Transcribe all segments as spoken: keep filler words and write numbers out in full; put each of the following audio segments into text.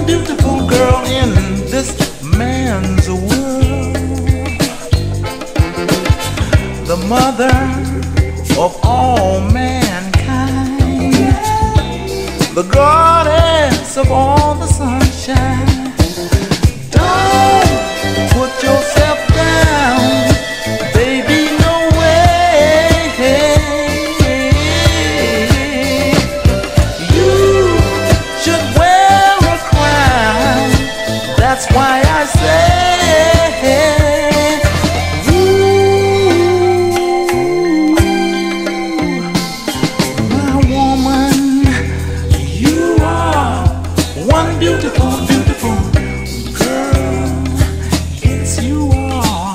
beautiful girl in this man's world, the mother of all mankind, the goddess of all the sunshine. Don't put yourself down, baby, no way. You should wear a crown, that's why I say, beautiful, beautiful girl, yes you are.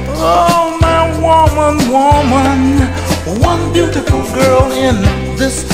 Oh, my woman, woman, one beautiful girl in this